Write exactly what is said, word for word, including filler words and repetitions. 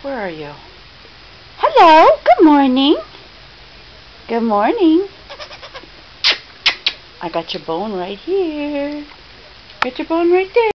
Where are you? Hello, good morning. Good morning. I got your bone right here. Got your bone right there.